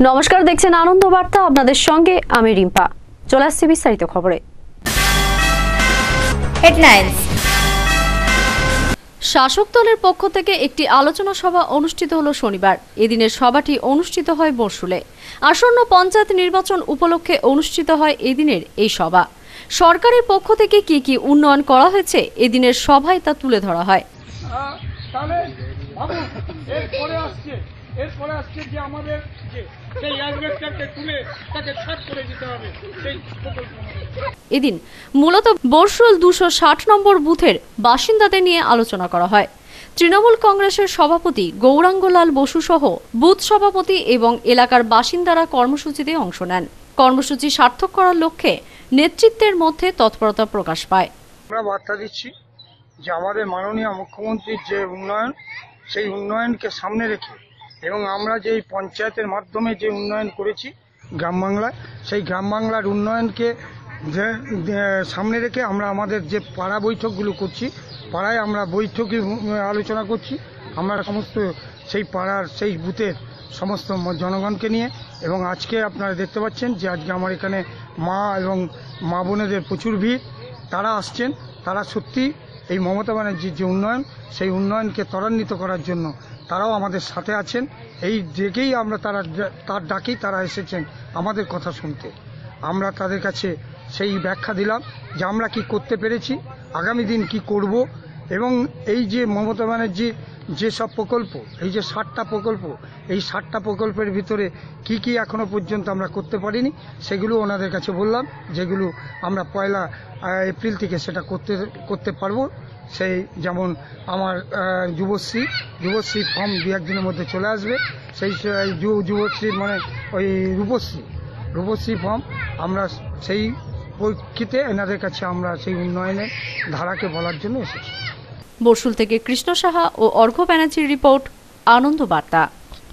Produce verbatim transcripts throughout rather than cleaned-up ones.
নমস্কার, দেখছেন আনন্দ বার্তা। আপনাদের সঙ্গে আমি রিম্পা। চলে আসছি বিস্তারিত খবরে। হেডলাইন্স। শাসক দলের পক্ষ থেকে একটি আলোচনা সভা অনুষ্ঠিত হলো শনিবার। এদিনের সভাটি অনুষ্ঠিত হয় বরশুলে। আসন্ন পঞ্চায়েত নির্বাচন উপলক্ষে অনুষ্ঠিত হয় এদিনের এই সভা। সরকারের পক্ষ থেকে কি কি উন্নয়ন করা হয়েছে এদিনের সভায় তা তুলে ধরা হয়। এরপরে আসছে যে আমাদের সেই অ্যাসবেস্টরকে তুলে তাকে ছাদ করে দিতে হবে সেই প্রকল্প। এদিন মূলত বরশুল দুশো ষাট নম্বর বুথের বাসিন্দাদের নিয়ে আলোচনা করা হয়। তৃণমূল কংগ্রেসের সভাপতি গৌরাঙ্গলাল বসু সহ বুথ সভাপতি এবং এলাকার বাসিন্দারা কর্মসূচিতে অংশ নেন। কর্মসূচি সার্থক করার লক্ষ্যে নেতৃত্বের মধ্যে তৎপরতা প্রকাশ পায়। আমরা বার্তা দিচ্ছি যে আমাদের মাননীয় মুখ্যমন্ত্রীর যে উন্নয়ন, সেই উন্নয়নকে সামনে রেখে এবং আমরা যে পঞ্চায়েতের মাধ্যমে যে উন্নয়ন করেছি গ্রাম বাংলায়, সেই গ্রাম বাংলার উন্নয়নকে সামনে রেখে আমরা আমাদের যে পাড়া বৈঠকগুলো করছি, পাড়ায় আমরা বৈঠকে আলোচনা করছি। আমরা সমস্ত সেই পাড়ার সেই বুথের সমস্ত জনগণকে নিয়ে, এবং আজকে আপনারা দেখতে পাচ্ছেন যে আজকে আমার এখানে মা এবং মা বোনেদের প্রচুর ভিড়। তারা আসছেন, তারা সত্যি এই মমতা ব্যানার্জির যে উন্নয়ন, সেই উন্নয়নকে ত্বরান্বিত করার জন্য তারাও আমাদের সাথে আছেন। এই দেখেই আমরা তারা তার ডাকেই তারা এসেছেন আমাদের কথা শুনতে। আমরা তাদের কাছে সেই ব্যাখ্যা দিলাম যে আমরা কি করতে পেরেছি, আগামী দিন কি করব, এবং এই যে মমতা ব্যানার্জির যেসব প্রকল্প, এই যে ষাটটা প্রকল্প, এই ষাটটা প্রকল্পের ভিতরে কি কি এখনো পর্যন্ত আমরা করতে পারিনি, সেগুলো ওনাদের কাছে বললাম, যেগুলো আমরা পয়লা এপ্রিল থেকে সেটা করতে করতে পারবো। সেই যেমন আমার যুবশ্রী যুবশ্রী ফর্ম দু একদিনের মধ্যে চলে আসবে। সেই যুবশ্রী মানে ওই রূপশ্রী রূপশ্রী ফর্ম আমরা সেই পরীক্ষিতে এনাদের কাছে আমরা সেই উন্নয়নের ধারাকে বলার জন্য এসেছি। বরশুল থেকে কৃষ্ণ সাহা ও অর্ঘ্য ব্যানার্জির রিপোর্ট, আনন্দ বার্তা।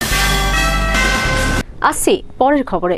আসছি পরের খবরে।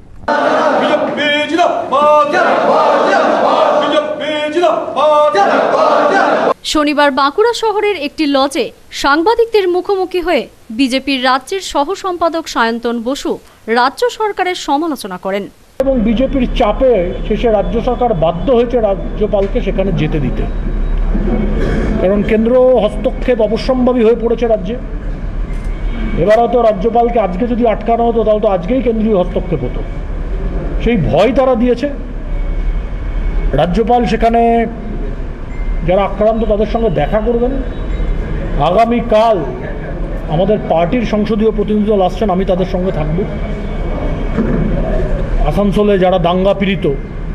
শনিবার বাঁকুড়া শহরের একটি লজে সাংবাদিকদের মুখোমুখি হয়ে বিজেপির রাজ্যের সহ সম্পাদক সায়ন্তন বসু রাজ্য সরকারের সমালোচনা করেন এবং বিজেপির চাপে শেষে রাজ্য সরকার বাধ্য হয়েছে রাজ্যপালকে সেখানে যেতে দিতে, কারণ কেন্দ্র হস্তক্ষেপ অবশ্যম্ভাবী হয়ে পড়েছে রাজ্যে। এবার হয়তো রাজ্যপালকে আজকে যদি আটকানো হতো তাহলে তো আজকেই কেন্দ্রীয় হস্তক্ষেপ হতো। সেই ভয় তারা দিয়েছে। রাজ্যপাল সেখানে যারা আক্রান্ত তাদের সঙ্গে দেখা করবেন। আগামীকাল আমাদের পার্টির সংসদীয় প্রতিনিধি দল আসছেন, আমি তাদের সঙ্গে থাকব। আসানসোলে যারা দাঙ্গা পীড়িত,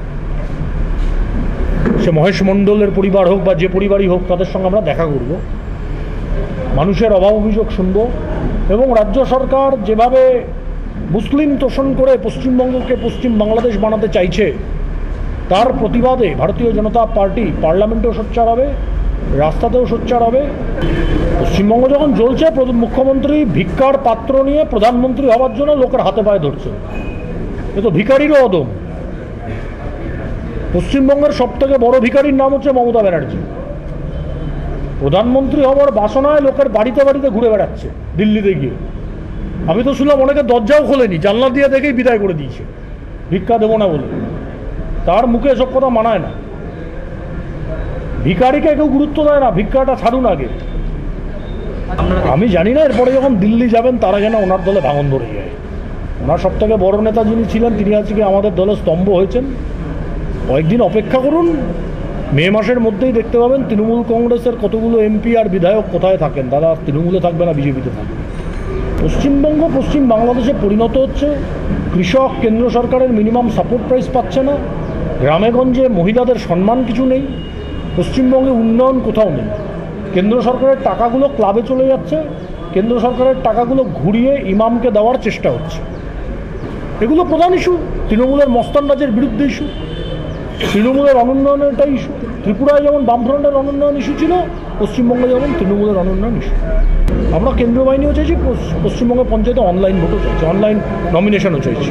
সে মহেশ মণ্ডলের পরিবার হোক বা যে পরিবারই হোক, তাদের সঙ্গে আমরা দেখা করব, মানুষের অভাব অভিযোগ শুনব। এবং রাজ্য সরকার যেভাবে মুসলিম তোষণ করে পশ্চিমবঙ্গকে পশ্চিম বাংলাদেশ বানাতে চাইছে, তার প্রতিবাদে ভারতীয় জনতা পার্টি পার্লামেন্টেও সোচ্চার হবে, রাস্তাতেও সোচ্চার হবে। পশ্চিমবঙ্গ যখন জ্বলছে, মুখ্যমন্ত্রী ভিক্ষার পাত্র নিয়ে প্রধানমন্ত্রী হওয়ার জন্য লোকের হাতে পায়ে ধরছে। এ তো ভিখারিরও অদম। পশ্চিমবঙ্গের সব থেকে বড় ভিখারির নাম হচ্ছে মমতা ব্যানার্জি। প্রধানমন্ত্রী হওয়ার বাসনায় লোকের বাড়িতে বাড়িতে ঘুরে বেড়াচ্ছে দিল্লিতে গিয়ে। আমি তো শুনলাম অনেকে দরজাও খোলেনি, জানলা দিয়ে দেখেই বিদায় করে দিয়েছে ভিক্ষা দেবো না বলে। তার মুখে এসব কথা মানায় না। ভিখারিকে কেউ গুরুত্ব দেয় না, ভিক্ষাটা ছাড়ুন আগে। আমি জানি না এরপরে যখন দিল্লি যাবেন তারা যেন ওনার দলে ভাঙন ধরে যায়। ওনার সব থেকে বড় নেতা যিনি ছিলেন তিনি আজকে আমাদের দলে স্তম্ভ হয়েছেন। কয়েকদিন অপেক্ষা করুন, মে মাসের মধ্যেই দেখতে পাবেন তৃণমূল কংগ্রেসের কতগুলো এমপি আর বিধায়ক কোথায় থাকেন। দাদা তৃণমূলে থাকবে না, বিজেপিতে থাকবে। পশ্চিমবঙ্গ পশ্চিম বাংলাদেশে পরিণত হচ্ছে। কৃষক কেন্দ্র সরকারের মিনিমাম সাপোর্ট প্রাইস পাচ্ছে না। গ্রামে গঞ্জে মহিলাদের সম্মান কিছু নেই। পশ্চিমবঙ্গে উন্নয়ন কোথাও নেই। কেন্দ্র সরকারের টাকাগুলো ক্লাবে চলে যাচ্ছে, কেন্দ্র সরকারের টাকাগুলো ঘুরিয়ে ইমামকে দেওয়ার চেষ্টা হচ্ছে। এগুলো প্রধান ইস্যু। তৃণমূলের মস্তানরাজের বিরুদ্ধে ইস্যু, তৃণমূলের অনুন্নয়নের একটা ইস্যু। ত্রিপুরায় যেমন বামফ্রন্টের অনুন্নয়ন ইস্যু ছিল, পশ্চিমবঙ্গে যেমন তৃণমূলের অনুন্নয়ন ইস্যু। আমরা কেন্দ্রীয় বাহিনীও চাইছি, পশ্চিমবঙ্গে পঞ্চায়েতে অনলাইন ভোটও চাইছি, অনলাইন নমিনেশনও চাইছি।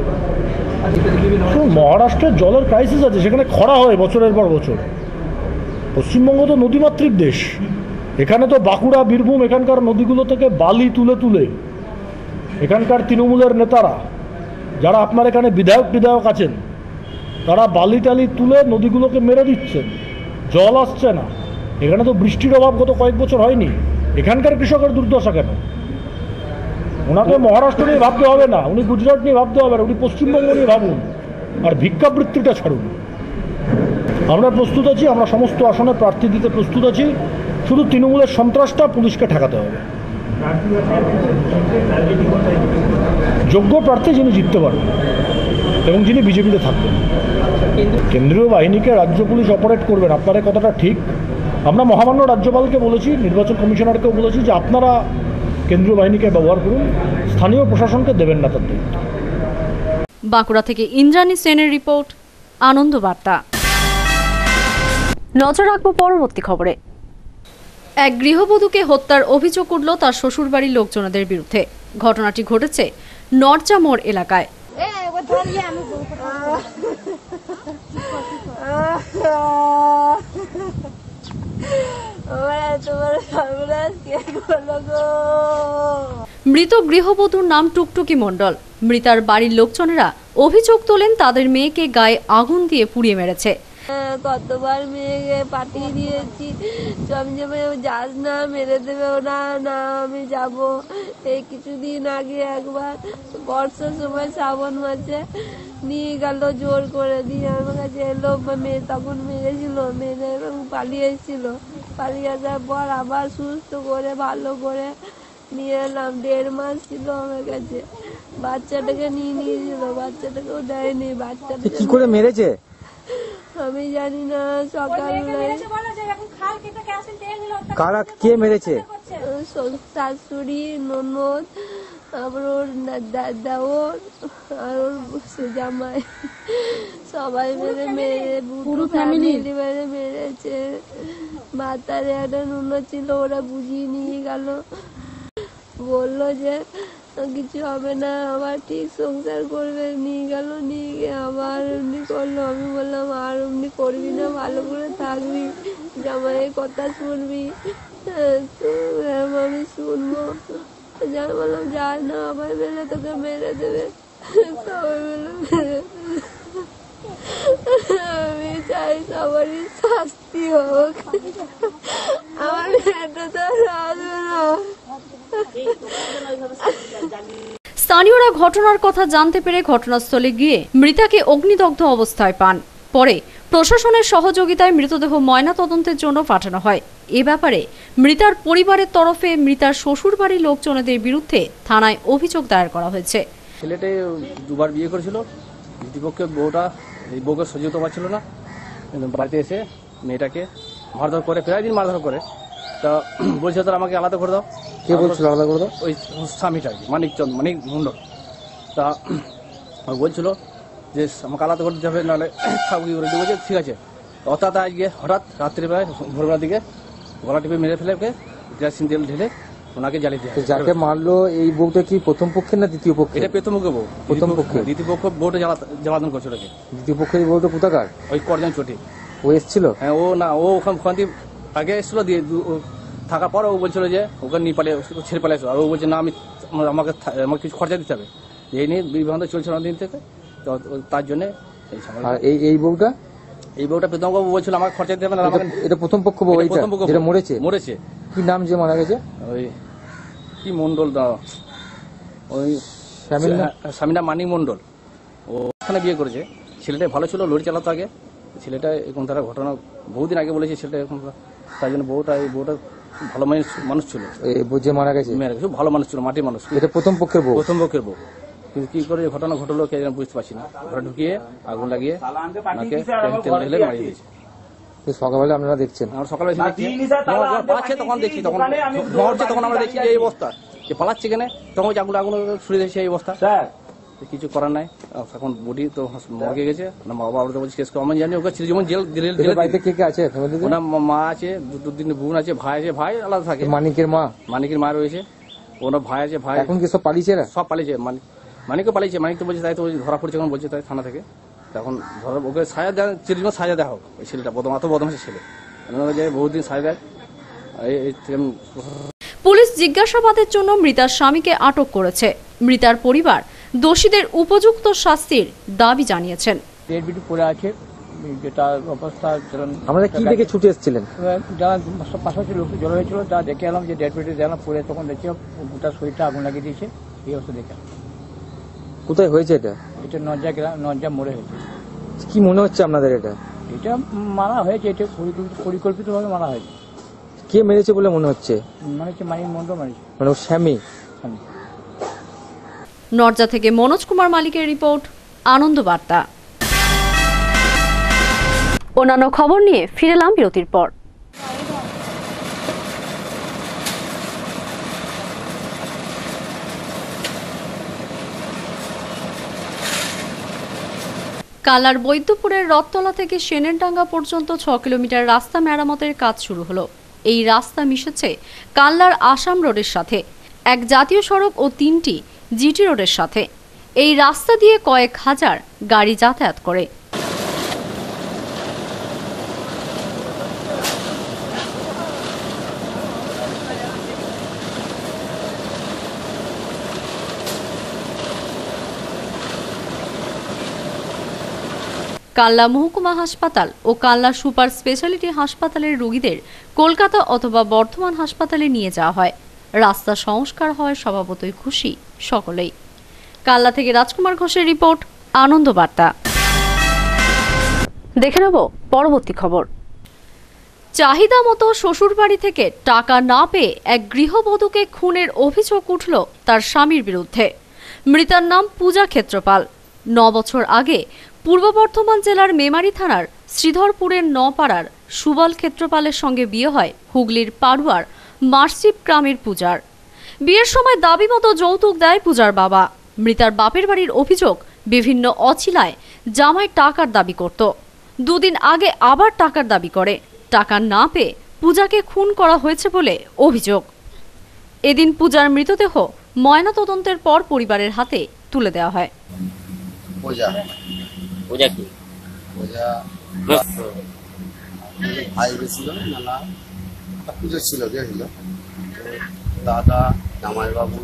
মহারাষ্ট্রের জলের ক্রাইসিস আছে, সেখানে খরা হয় বছরের পর বছর। পশ্চিমবঙ্গ তো নদীমাতৃক দেশ। এখানে তো বাঁকুড়া, বীরভূম এখানকার নদীগুলো থেকে বালি তুলে তুলে এখানকার তৃণমূলের নেতারা যারা আপনার এখানে বিধায়ক বিধায়ক আছেন তারা বালি টালি তুলে নদীগুলোকে মেরে দিচ্ছেন, জল আসছে না। এখানে তো বৃষ্টির অভাব গত কয়েক বছর হয়নি। এখানকার কৃষকের দুর্দশা কেন? ওনাকে মহারাষ্ট্র নিয়ে ভাবতে হবে না, উনি গুজরাট নিয়ে ভাবতে হবে না, উনি পশ্চিমবঙ্গ নিয়ে ভাবুন আর ভিক্ষাবৃত্তিটা ছাড়ুন। আমরা প্রস্তুত আছি, আমরা সমস্ত আসনে প্রার্থী দিতে প্রস্তুত আছি, শুধু তৃণমূলের সন্ত্রাসটা পুলিশকে ঠেকাতে হবে। যোগ্য প্রার্থী যিনি জিততে পারবেন এবং যিনি বিজেপিতে থাকবেন। কেন্দ্রীয় বাহিনীকে রাজ্য পুলিশ অপারেট করবেন, আপনার এই কথাটা ঠিক। আমরা মহামান্য রাজ্যপালকে বলেছি, নির্বাচন কমিশনারকেও বলেছি যে আপনারা কেন্দ্রীয় বাহিনীকে ব্যবহার করুন, স্থানীয় প্রশাসনকে দেবেন না তার দায়িত্ব। বাঁকুড়া থেকে ইন্দ্রাণী সেনের রিপোর্ট, আনন্দ বার্তা। নজর রাখবো পরবর্তী খবরে। এক গৃহবধূকে হত্যার অভিযোগ উঠল তার শ্বশুরবাড়ির লোকজনদের বিরুদ্ধে। ঘটনাটি ঘটেছে নরচা মোড় এলাকায়। মৃত গৃহবধূর নাম টুকটুকি মণ্ডল। মৃতার বাড়ির লোকজনেরা অভিযোগ তোলেন তাদের মেয়েকে গায়ে আগুন দিয়ে পুড়িয়ে মেরেছে। কতবার মেয়েকে পাঠিয়ে দিয়েছি, আমি যাবে যাস না, মেরে দেবে না, না আমি যাব। এই কিছুদিন আগে একবার বর্ষার সময় শ্রাবণ মাসে নিয়ে গেল জোর করে, দিয়ে আমার কাছে এলো, মেয়ে তখন মেরেছিল, মেরে এবং পালিয়ে এসেছিল। পালিয়ে আসার পর আবার সুস্থ করে ভালো করে নিয়ে এলাম। দেড় মাস ছিল আমার কাছে, বাচ্চাটাকে নিয়ে নিয়েছিল, বাচ্চাটাকেও দেয়নি। বাচ্চাটা কি করে মেরেছে আমি জানি না। সকালবেলায় কারা কে মেরেছে? শাশুড়ি, ননদ, তারপর ওর দেওর আর ওর জামাই, সবাই মিলে মেরে পুরো ফ্যামিলি মেরে মেরেছে। মাথারে একটা নুন ছিল, ওরা বুঝিয়ে নিয়ে গেল, বললো যে কিছু হবে না, আবার ঠিক সংসার করবে। নিয়ে গেল, নিয়ে গিয়ে আবার এমনি করলো। আমি বললাম আর এমনি করবি না, ভালো করে থাকবি, জামাইয়ের কথা শুনবি। তো আমি শুনবো, যাই বললাম যাই না, আবার মেরে তোকে মেরে দেবে, সবাই মিলে মেরে দেবে। আমি চাই সবারই শাস্তি হোক, আমার মেয়েটা তো আসবে না। স্থানীয়রা ঘটনার কথা জানতে পেরে ঘটনাস্থলে গিয়ে মৃতাকে অগ্নিদগ্ধ অবস্থায় পান। পরে প্রশাসনের সহযোগিতায় মৃতদেহ ময়নাতদন্তের জন্য পাঠানো হয়। এ ব্যাপারে মৃতার পরিবারের তরফে মৃতার শ্বশুরবাড়ির লোকজনদের বিরুদ্ধে থানায় অভিযোগ দায়ের করা হয়েছে। ছেলেটি দুবার বিয়ে করেছিল, দীপকের বউটা এই বউকে সহ্য করতে পারছিল না, বাড়িতে এসে মেয়েটাকে মারধর করে, প্রায় দিন মারধর করে। তা বলছে তোর আমাকে আলাদা করে দাও। কে বলছিল আলাদা করে দাও? ওই স্বামীটা, মানিকচন্দ, মানিক মণ্ডল। তা বলছিল যে আমাকে আলাদা করে দিতে হবে, নাহলে খাবো কি করে। বলছে ঠিক আছে। অর্থাৎ আজকে হঠাৎ রাত্রিবেলায় ভোরবেলার দিকে গলা টিপে মেরে ফেলে, ওকে কেরোসিন তেল ঢেলে ওনাকে জ্বালিয়ে দিয়ে। যাকে মারলো এই বউটা কি প্রথম পক্ষের না দ্বিতীয় পক্ষে? এটা প্রথম পক্ষে বউ। প্রথম পক্ষে? দ্বিতীয় পক্ষ বউটা জ্বালাতন করছিল। ওকে দ্বিতীয় পক্ষের বউটা কোথাকার? ওই করজন চটি। ও এসছিল? হ্যাঁ, ও না, ও ওখান ওখান থেকে আগে এসেছিল, দিয়ে থাকার পর ও বলছিল যে ওকে নিয়ে পালিয়ে ছেড়ে পালিয়ে আসো। আর ও বলছে না, আমি আমাকে আমাকে কিছু খরচা দিতে হবে। এই নিয়ে বিভ্রান্ত চলছে অনেকদিন থেকে, তো তার জন্য এই এই বউটা এই বউটা প্রথম বাবু বলছিল আমাকে খরচা দিতে হবে না। এটা প্রথম পক্ষ বউ, এটা মরেছে? মরেছে। কি নাম যে মারা গেছে? ওই কি মন্ডল, ওই স্বামীনা মানিক মন্ডল। ও ওখানে বিয়ে করেছে। ছেলেটা ভালো ছিল, লরি চালাতো আগে। ছেলেটা এখন তারা ঘটনা বহুদিন আগে বলেছে ছেলেটা এখন, তাই জন্য বউটা এই বউটা ভালো মানুষ ছিল। যে মারা গেছে মেয়েরা কিছু ভালো মানুষ ছিল, মাটির মানুষ। এটা প্রথম পক্ষের বউ? প্রথম পক্ষের বউ। কিন্তু কি করে ঘটনা ঘটলো কে বুঝতে পারছি না। ঘরে ঢুকিয়ে আগুন লাগিয়ে ওনাকে তেল ঢেলে মারিয়ে দিয়েছে। সকালবেলা আপনারা দেখছেন? আমরা সকালবেলা পালাচ্ছে, তখন দেখছি, তখন মরছে, তখন আমরা দেখছি যে এই অবস্থা, যে পালাচ্ছে কেন, তখন আগুন আগুন ছুড়ে দিয়েছে এই অবস্থা। কিছু করার নাই। এখন বডি তো মর্গে গেছে না, মা বাবা বলছে কেস আমি জানি। ওকে ছিল যেমন জেল জেল। বাড়িতে কে কে আছে? ওনার মা আছে, দু দিন বোন আছে, ভাই আছে। ভাই আলাদা থাকে। মানিকের মা? মানিকের মা রয়েছে, ওনার ভাই আছে। ভাই এখন কি সব পালিয়েছে? সব পালিয়েছে। মানিক মানিকও পালিয়েছে। মানিক তো বলছে তাই তো ধরা পড়ছে, এখন বলছে তাই থানা থেকে। তখন ধরা ওকে সাজা দেয়, চিরজীবন সাজা দেওয়া হোক। ওই ছেলেটা বদম এত বদমাশের ছেলে, বহুদিন সাজা দেয়। পুলিশ জিজ্ঞাসাবাদের জন্য মৃতার স্বামীকে আটক করেছে। মৃতার পরিবার দোষীদের উপযুক্ত শাস্তির দাবি জানিয়েছেন। ডেড বডি পড়ে আছে, যেটা অবস্থা আমাদের কি দেখে ছুটে এসেছিলেন? যারা পাশাপাশি লোক জড়ো হয়েছিল তা দেখে এলাম যে ডেড বডি দেখলাম পড়ে, তখন দেখছি গোটা শরীরটা আগুন লাগিয়ে দিয়েছে। এই অবস্থা দেখে কোথায় হয়েছে এটা? এটা নজা গ্রাম নজা মোড়ে হয়েছে। কি মনে হচ্ছে আপনাদের? এটা এটা মারা হয়েছে, এটা পরিকল্পিত ভাবে মারা হয়েছে। কে মেরেছে বলে মনে হচ্ছে? মনে হচ্ছে মানিক মন্ডল মারিছে। মানে ওর স্বামী? নরজা থেকে মনোজ কুমার মালিকের রিপোর্ট, আনন্দ বার্তা। অন্যান্য খবর নিয়ে ফিরেলাম বিরতির পর। কালার বৈদ্যপুরের রথতলা থেকে সেনেরডাঙ্গা পর্যন্ত ছ কিলোমিটার রাস্তা মেরামতের কাজ শুরু হলো। এই রাস্তা মিশেছে কাল্লার আসাম রোডের সাথে, এক জাতীয় সড়ক ও তিনটি জিটি রোডের সাথে। এই রাস্তা দিয়ে কয়েক হাজার গাড়ি যাতায়াত করে। কাল্লা মহকুমা হাসপাতাল ও কাল্লা সুপার স্পেশালিটি হাসপাতালের রোগীদের কলকাতা অথবা বর্ধমান হাসপাতালে নিয়ে যাওয়া হয়। রাস্তা সংস্কার হয় স্বভাবতই খুশি সকলেই। কাল্লা থেকে রাজকুমার ঘোষের রিপোর্ট, আনন্দ বার্তা। দেখে নেব পরবর্তী খবর। চাহিদা মতো শ্বশুরবাড়ি থেকে টাকা না পেয়ে এক গৃহবধূকে খুনের অভিযোগ উঠল তার স্বামীর বিরুদ্ধে। মৃতার নাম পূজা ক্ষেত্রপাল। ন বছর আগে পূর্ব বর্ধমান জেলার মেমারি থানার শ্রীধরপুরের নপাড়ার সুবল ক্ষেত্রপালের সঙ্গে বিয়ে হয় হুগলির পাড়ুয়ার মার্সিপ গ্রামের পূজার। বিয়ের সময় দাবি মতো যৌতুক দেয় পূজার বাবা। মৃতার বাপের বাড়ির অভিযোগ, বিভিন্ন অছিলায় জামাই টাকার দাবি করত। দুদিন আগে আবার টাকার দাবি করে। টাকা না পেয়ে পূজাকে খুন করা হয়েছে বলে অভিযোগ। এদিন পূজার মৃতদেহ ময়নাতদন্তের পর পরিবারের হাতে তুলে দেওয়া হয়। পূজা পূজা কি পূজা ভাই গেছিল, নানা পুজো ছিল, গেছিল দাদা জামাইবাবু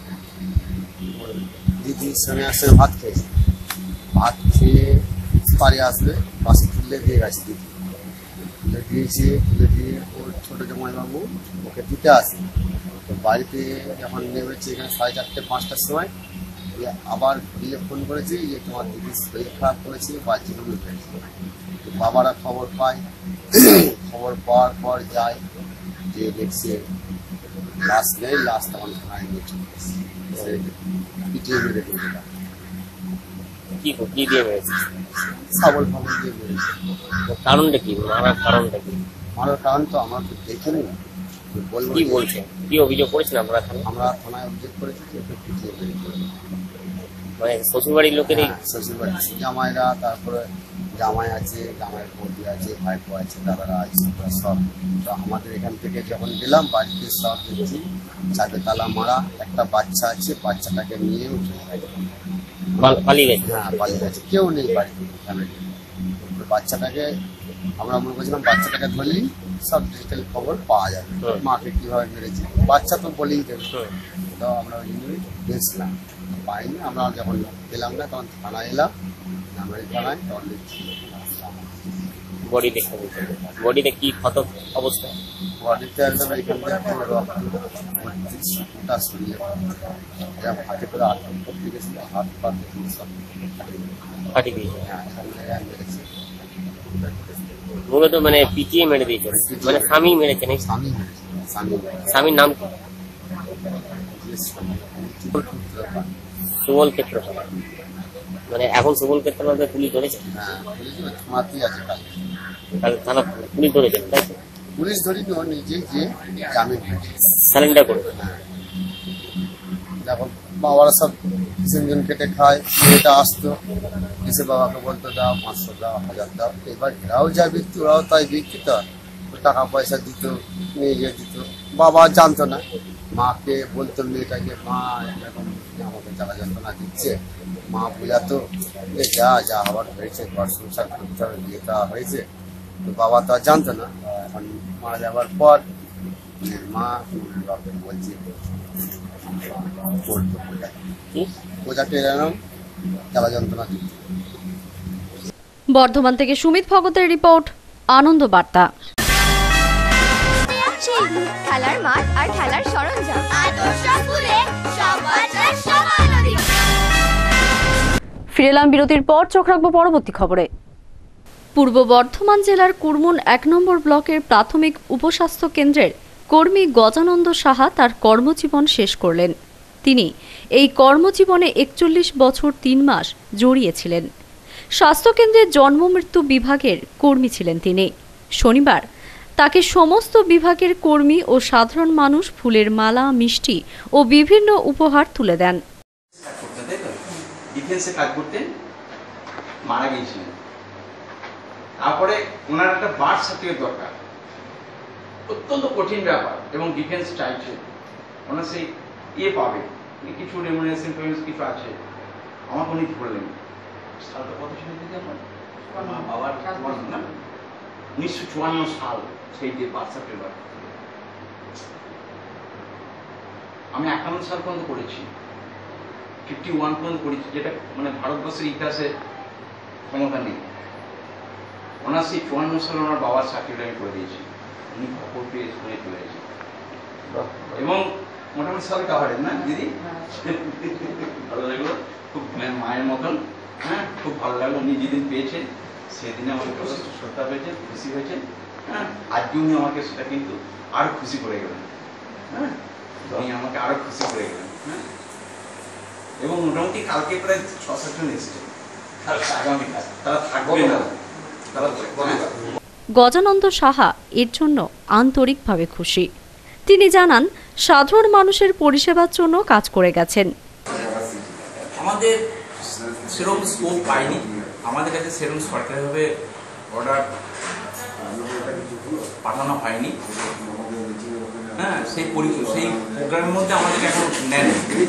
দিদির সঙ্গে আসে ভাত খেয়েছে। ভাত খেয়ে বাড়ি আসবে, বাসে তুলে দিয়ে গেছে দিদি, তুলে দিয়েছে। তুলে দিয়ে ওর ছোটো জামাইবাবু ওকে দিতে আসে। তো বাড়িতে যখন নেমেছে এখানে সাড়ে চারটে পাঁচটার সময়, আবার ঘুরিয়ে ফোন করেছি যে তোমার দিদির শরীর খারাপ করেছে, বাচ্চা রুমে ফেলেছে। বাবারা খবর পায়, খবর পাওয়ার পর যায়, যে দেখছে লাশ নেই, লাশ তখন থানায় নিয়ে চলে এসেছে, পিটিয়ে মেরে দিয়েছে। কি কি দিয়ে মেরেছে? সাবল ফাবল দিয়ে মেরেছে। কারণটা কি? মারার কারণটা কি? মারার কারণ তো আমরা তো দেখিনি, বলবো কি বলছেন, কি অভিযোগ করেছেন আপনারা? আমরা থানায় অভিযোগ করেছি যে ওকে পিটিয়ে মেরেছে। মানে শ্বশুরবাড়ির লোকেরই? শ্বশুরবাড়ি জামাইরা, তারপরে জামাই আছে, জামাইয়ের বৌদি আছে, ভাইপো আছে, দাদারা আছে, সব। তো আমাদের এখান থেকে যখন গেলাম বাড়িতে সব দেখছি চাপে তালা মারা, একটা বাচ্চা আছে, বাচ্চাটাকে নিয়ে উঠে পালিয়ে গেছে। হ্যাঁ পালিয়ে গেছে, কেউ নেই বাড়িতে ফ্যামিলি। বাচ্চাটাকে আমরা মনে করছিলাম বাচ্চাটাকে ধরলেই সব ডিজিটাল খবর পাওয়া যাবে, মাকে কীভাবে মেরেছে, বাচ্চা তো বলেই দেবে। তো আমরা ওই জন্যই গেছিলাম, পাইনি। আমরা যখন গেলাম না তখন থানায় এলাম, আমরা থানায় তখন দেখছি বডি দেখতে পেয়েছেন। বডিতে কি ক্ষত অবস্থা? বডিতে একদম এইখান থেকে রক্তটা শরীরে হাতে করে আটক করতে গেছিল, হাত পা সব ফাটি দিয়েছে। হ্যাঁ এখান থেকে মেরেছে। মূলত মানে পিটিয়ে মেরে দিয়েছেন, মানে স্বামী মেরেছে নাকি? স্বামী মেরেছে, স্বামী স্বামীর নাম কি? সুবল ক্ষেত্রপাল। মানে এখন সুবল ক্ষেত্রপালকে পুলিশ ধরেছে? হ্যাঁ পুলিশ থানাতেই আছে, তাহলে থানা পুলিশ ধরেছেন, তাই তো? পুলিশ ধরিনি, ও নিজে যে জামিন হয়েছে, স্যালেন্ডার করে। হ্যাঁ দেখো বাবারা সব সিঞ্জন কেটে খায়, মেয়েটা আসতো এসে বাবাকে বলতো দাও পাঁচশো দাও, হাজার দাও। এবার এরাও যা বিক্রি ওরাও তাই বিক্রি, তো টাকা পয়সা দিত, নিয়ে গিয়ে দিত। বাবা জানতো না, মাকে বলতো মেয়েটাকে, মা এরকম আমাকে জ্বালা যন্ত্রণা দিচ্ছে। মা বোঝাতো যে যা যা হওয়ার হয়েছে, ঘর সংসার করতে হবে, বিয়ে দেওয়া হয়েছে। তো বাবা তো আর জানতো না। এখন মারা যাওয়ার পর মেয়ের মা মেয়ের বাপের বলছে করতো পূজা কি পূজা পেয়ে এলাম জ্বালা যন্ত্রণা চলছে। বর্ধমান থেকে সুমিত ভগতের রিপোর্ট, আনন্দ বার্তা। খেলার মাঠ আর খেলার সরঞ্জাম আদর্শ স্কুলে সব বাচ্চার সমান অধিকার। ফিরে এলাম বিরতির পর, চোখ রাখবো পরবর্তী খবরে। পূর্ব বর্ধমান জেলার কুরমুন এক নম্বর ব্লকের প্রাথমিক উপস্বাস্থ্য কেন্দ্রের কর্মী গজানন্দ সাহা তার কর্মজীবন শেষ করলেন। তিনি এই কর্মজীবনে একচল্লিশ বছর তিন মাস জড়িয়েছিলেন। স্বাস্থ্যকেন্দ্রের জন্ম মৃত্যু বিভাগের কর্মী ছিলেন তিনি। শনিবার তাকে সমস্ত বিভাগের কর্মী ও সাধারণ মানুষ ফুলের মালা, মিষ্টি ও বিভিন্ন উপহার তুলে দেন। ডিফেন্সে কাজ করতেন, মারা গিয়েছিলেন। তারপরে ওনার একটা বার্থ সার্টিফিকেট দরকার, অত্যন্ত কঠিন ব্যাপার, এবং ডিফেন্স চাইছে ওনার সেই ইয়ে পাবে, কিছু রেমুনারেশন কিছু আছে। আমাকে উনি বললেন সালটা কত ছিল দিদি আমার বাবার না উনিশশো চুয়ান্ন সাল, সেই যে বার্থ সার্টিফিকেট আমি একান্ন সাল পর্যন্ত করেছি, ফিফটি ওয়ান পর্যন্ত করেছি, যেটা মানে ভারতবর্ষের ইতিহাসে ক্ষমতা নেই। ওনার সেই চুয়ান্ন সালে ওনার বাবার সার্টিফিকেট আমি করে দিয়েছি, উনি খবর পেয়ে শুনে চলে গেছি। এবং মোটামুটি সবাই কাভারেজ না দিদি, ভালো লাগলো, খুব মায়ের মতন। হ্যাঁ, খুব ভালো লাগলো। উনি যেদিন পেয়েছেন সেদিনে আমাকে যথেষ্ট শ্রদ্ধা পেয়েছেন, খুশি হয়েছেন। হ্যাঁ, আজকে উনি আমাকে সেটা কিন্তু আরো খুশি করে গেলেন। হ্যাঁ, উনি আমাকে আরো খুশি করে গেলেন। হ্যাঁ, এবং মোটামুটি কালকে প্রায় ছ সাতজন এসছে, আগামীকাল তারা থাকবে না। গজানন্দ সাহা এর জন্য আন্তরিকভাবে খুশি। তিনি জানান, সাধারণ মানুষের পরিষেবার জন্য কাজ করে গেছেন। আমাদের সেরকম স্কোপ পাইনি, আমাদের কাছে সেরকম সরকারিভাবে অর্ডার পাঠানো হয়নি। হ্যাঁ, সেই সেই প্রোগ্রামের মধ্যে আমাদের এখন নেন।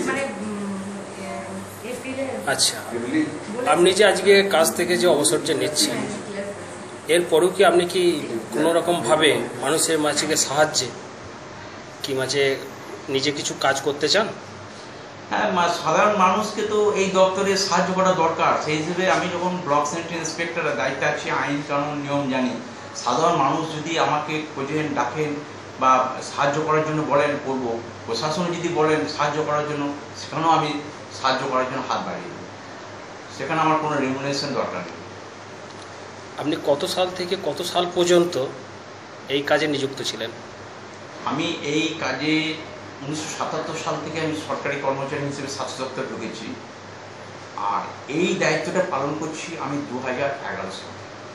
আচ্ছা, আপনি যে আজকে কাজ থেকে যে অবসর যে নিচ্ছেন, এরপরেও কি আপনি কি কোনো রকমভাবে মানুষের মাঝে সাহায্যে কি মাঝে নিজে কিছু কাজ করতে চান? হ্যাঁ, সাধারণ মানুষকে তো এই দপ্তরে সাহায্য করা দরকার। সেই হিসেবে আমি যখন ব্লক সেন্টার ইন্সপেক্টরের দায়িত্বে আছি, আইন কানুন নিয়ম জানি। সাধারণ মানুষ যদি আমাকে খোঁজেন, ডাকেন বা সাহায্য করার জন্য বলেন, করব। প্রশাসন যদি বলেন সাহায্য করার জন্য, সেখানেও আমি সাহায্য করার জন্য হাত বাড়িয়ে দেব। সেখানে আমার কোনো রেমুনারেশন দরকার নেই। আপনি কত সাল থেকে কত সাল পর্যন্ত এই কাজে নিযুক্ত ছিলেন? আমি এই কাজে উনিশশো সাতাত্তর সাল থেকে আমি সরকারি কর্মচারী হিসেবে স্বাস্থ্য দপ্তরে ঢুকেছি, আর এই দায়িত্বটা পালন করছি আমি দু হাজার এগারো সাল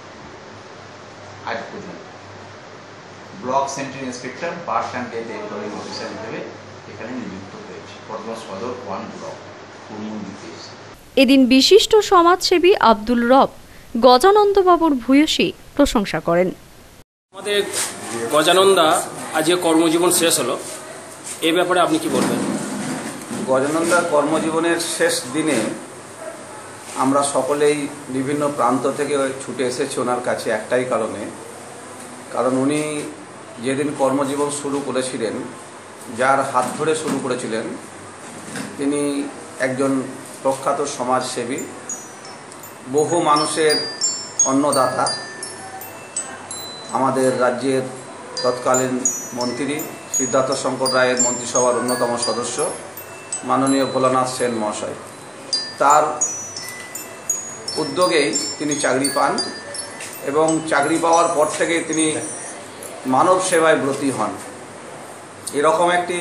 আজ পর্যন্ত। Block center inspector birth and death enquiry officer হিসেবে এখানে নিযুক্ত হয়েছি, বর্ধমান সদর ওয়ান ব্লক কুরমুন বিদেশ। এদিন বিশিষ্ট সমাজসেবী আব্দুল রব গজানন্দ বাবুর ভূয়সী প্রশংসা করেন। আমাদের গজানন্দা আজকে কর্মজীবন শেষ হলো, এই ব্যাপারে আপনি কি বলবেন? গজানন্দার কর্মজীবনের শেষ দিনে আমরা সকলেই বিভিন্ন প্রান্ত থেকে ছুটে এসেছি ওনার কাছে একটাই কারণে, কারণ উনি যেদিন কর্মজীবন শুরু করেছিলেন, যার হাত ধরে শুরু করেছিলেন, তিনি একজন প্রখ্যাত সমাজসেবী, বহু মানুষের অন্নদাতা, আমাদের রাজ্যের তৎকালীন মন্ত্রী সিদ্ধার্থ শঙ্কর রায়ের মন্ত্রিসভার অন্যতম সদস্য মাননীয় ভোলানাথ সেন মহাশয়, তার উদ্যোগেই তিনি চাকরি পান এবং চাকরি পাওয়ার পর থেকেই তিনি মানব সেবায় ব্রতী হন। এরকম একটি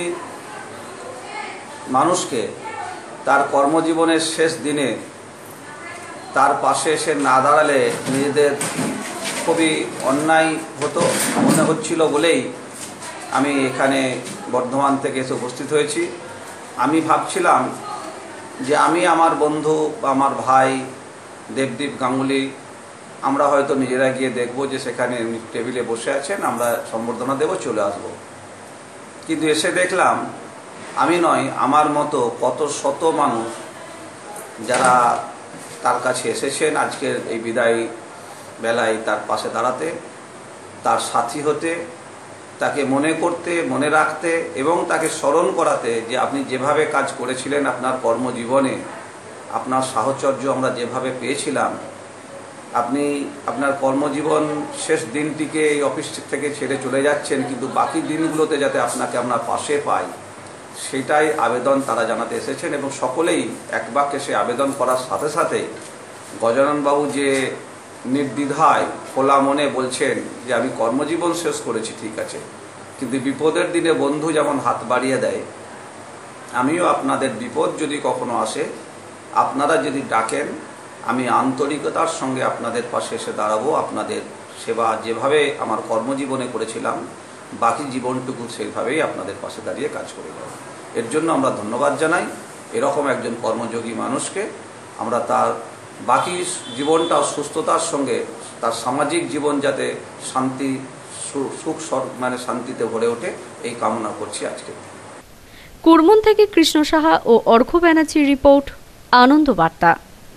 মানুষকে তার কর্মজীবনের শেষ দিনে তার পাশে এসে না দাঁড়ালে নিজেদের খুবই অন্যায় হতো মনে হচ্ছিল বলেই আমি এখানে বর্ধমান থেকে এসে উপস্থিত হয়েছি। আমি ভাবছিলাম যে আমি আমার বন্ধু বা আমার ভাই দেবদীপ গাঙ্গুলি আমরা হয়তো নিজেরা গিয়ে দেখব যে সেখানে উনি টেবিলে বসে আছেন, আমরা সম্বর্ধনা দেব, চলে আসব। কিন্তু এসে দেখলাম আমি নয়, আমার মতো কত শত মানুষ যারা তার কাছে এসেছেন আজকের এই বিদায় বেলায় তার পাশে দাঁড়াতে, তার সাথী হতে তাকে মনে করতে, মনে রাখতে এবং তাকে স্মরণ করাতে যে আপনি যেভাবে কাজ করেছিলেন আপনার কর্মজীবনে, আপনার সাহচর্য আমরা যেভাবে পেয়েছিলাম, আপনি আপনার কর্মজীবন শেষ দিনটিকে এই অফিস থেকে ছেড়ে চলে যাচ্ছেন, কিন্তু বাকি দিনগুলোতে যাতে আপনাকে আমরা পাশে পাই, সেটাই আবেদন তারা জানাতে এসেছেন। এবং সকলেই এক বাক্যে সে আবেদন করার সাথে সাথে গজাননবাবু যে নির্দ্বিধায় খোলা মনে বলছেন যে আমি কর্মজীবন শেষ করেছি ঠিক আছে, কিন্তু বিপদের দিনে বন্ধু যেমন হাত বাড়িয়ে দেয়, আমিও আপনাদের বিপদ যদি কখনো আসে, আপনারা যদি ডাকেন, আমি আন্তরিকতার সঙ্গে আপনাদের পাশে এসে দাঁড়াবো। আপনাদের সেবা যেভাবে আমার কর্মজীবনে করেছিলাম, বাকি জীবনটুকু সেইভাবেই আপনাদের পাশে দাঁড়িয়ে কাজ করে যাব। এর জন্য আমরা ধন্যবাদ জানাই এরকম একজন কর্মযোগী মানুষকে। আমরা তার বাকি জীবনটাও সুস্থতার সঙ্গে তার সামাজিক জীবন যাতে শান্তি, সুখ, মানে শান্তিতে ভরে ওঠে, এই কামনা করছি আজকে। কুরমুন থেকে কৃষ্ণ সাহা ও অর্ঘ ব্যানার্জির রিপোর্ট, আনন্দ বার্তা।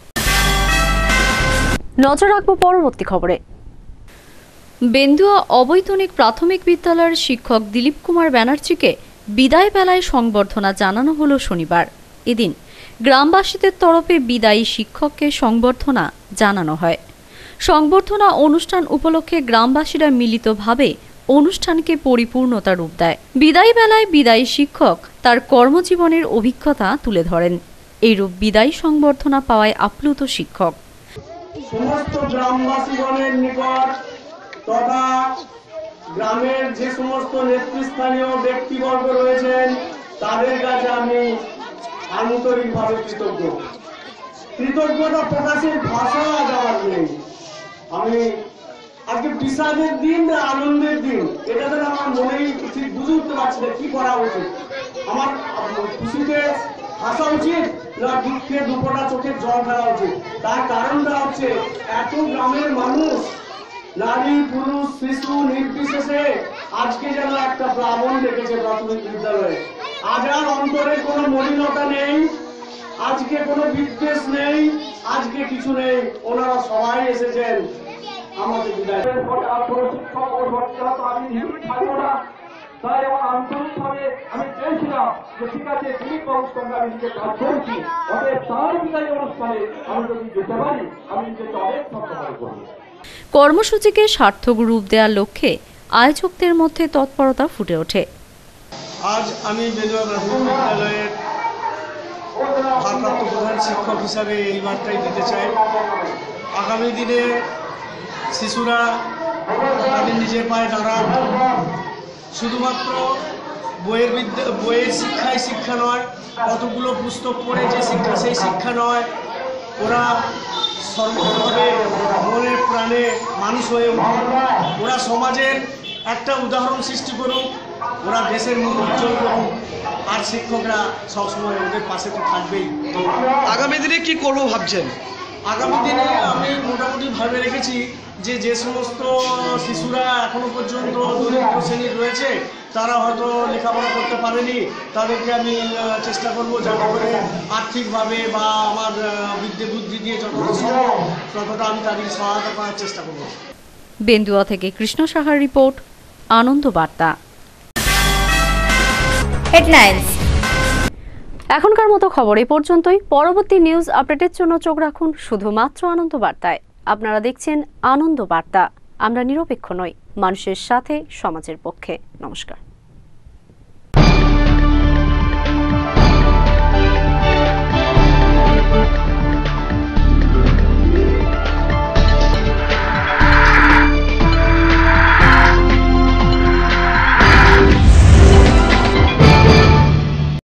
নজর রাখবো পরবর্তী খবরে। বেন্দুয়া অবৈতনিক প্রাথমিক বিদ্যালয়ের শিক্ষক দিলীপ কুমার ব্যানার্জিকে বিদায় বেলায় সংবর্ধনা জানানো হলো শনিবার। এদিন গ্রামবাসীদের তরফে বিদায়ী শিক্ষককে সংবর্ধনা জানানো হয়। সংবর্ধনা অনুষ্ঠান উপলক্ষে গ্রামবাসীরা মিলিতভাবে অনুষ্ঠানকে পরিপূর্ণতা রূপ দেয়। বিদায়ী বেলায় বিদায়ী শিক্ষক তার কর্মজীবনের অভিজ্ঞতা তুলে ধরেন। এইরূপ বিদায়ী সংবর্ধনা পাওয়ায় আপ্লুত শিক্ষক। সমস্ত গ্রামবাসীগণের নিকট তথা গ্রামের যে সমস্ত নেতৃস্থানীয় ব্যক্তিবর্গ রয়েছেন তাদের কাছে আমি আন্তরিকভাবে কৃতজ্ঞ। কৃতজ্ঞতা প্রকাশের ভাষা আজ আমার নেই। আমি আজকে বিষাদের দিন না আনন্দের দিন, এটা যেন আমার মনেই ঠিক বুঝে উঠতে পারছি না কি করা উচিত। আমার খুশিতে হাসা উচিত না দুঃখে দুপোটা চোখের জল ফেলা উচিত? তার কারণটা হচ্ছে এত গ্রামের মানুষ, নারী পুরুষ শিশু নির্বিশেষে আজকে যেন একটা প্লাবন দেখেছে প্রাথমিক বিদ্যালয়ে। আজ আর অন্তরে কোনো মলিনতা নেই, আজকে কোনো বিদ্বেষ নেই, আজকে কিছু নেই। ওনারা সবাই এসেছেন আমাদের বিদায়। তাই আমার আন্তরিকভাবে আমি চেয়েছিলাম যে ঠিক আছে দিলীপ বাবুর সঙ্গে আমি নিজে কাজ করেছি, অতএব তার বিদায়ী অনুষ্ঠানে আমি যদি যেতে পারি আমি নিজেকে অনেক সন্তুষ্ট করব। কর্মসূচিকে সার্থক রূপ দেওয়ার লক্ষ্যে আয়োজকদের মধ্যে তৎপরতা ফুটে ওঠে। আজ আমি বেন্দুয়া প্রাথমিক বিদ্যালয়ের ভারপ্রাপ্ত প্রধান শিক্ষক হিসাবে এই বার্তাই দিতে চাই। আগামী দিনে শিশুরা তাদের নিজের পায়ে দাঁড়ান, শুধুমাত্র বইয়ের বিদ্যা বইয়ের শিক্ষায় শিক্ষা নয়, কতগুলো পুস্তক পড়ে যে শিক্ষা সেই শিক্ষা নয়। ওরা সর্বভাবে মনে প্রাণে মানুষ হয়ে উঠুন, ওরা সমাজের একটা উদাহরণ সৃষ্টি করুন, ওরা দেশের মুখ উজ্জ্বল করুন। আর শিক্ষকরা সবসময় ওদের পাশে তো থাকবেই। আগামী দিনে কি করবো ভাবছেন? আগামী দিনে আমি মোটামুটি ভাবে রেখেছি যে যে সমস্ত শিশুরা এখনো পর্যন্ত দরিদ্র শ্রেণীর রয়েছে, তারা হয়তো লেখাপড়া করতে পারেনি, তাদেরকে আমি চেষ্টা করব যাতে করে আর্থিকভাবে বা আমার বিদ্যে বুদ্ধি দিয়ে যতটা সম্ভব ততটা আমি তাদেরকে সহায়তা করার চেষ্টা করব। বেন্দুয়া থেকে কৃষ্ণ সাহার রিপোর্ট, আনন্দ বার্তা। হেডলাইন্স। এখনকার মতো খবর এই পর্যন্তই। পরবর্তী নিউজ আপডেটের জন্য চোখ রাখুন শুধুমাত্র আনন্দ বার্তায়। আপনারা দেখছেন আনন্দ বার্তা। আমরা নিরপেক্ষ নই, মানুষের সাথে, সমাজের পক্ষে। নমস্কার।